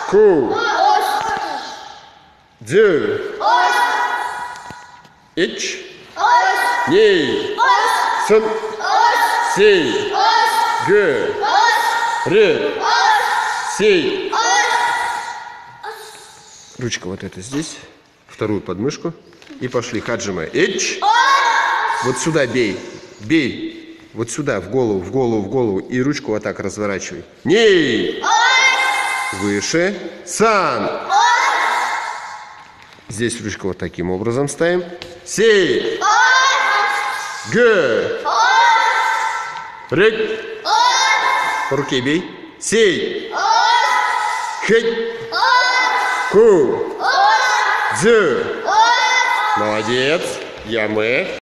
Ку. Дзю. Ич. Ни. Сын. Си. Г. Р. Си. Ручка вот эта здесь. Вторую подмышку. И пошли. Хаджима. Ич. Вот сюда бей. Бей. Вот сюда, в голову, в голову, в голову. И ручку вот так разворачивай. Ни. Выше. Сан. Здесь ручку вот таким образом ставим. Си. Г. Р. По руке бей. Си. Хэй. Ку. Дзю. Молодец. Ямэ.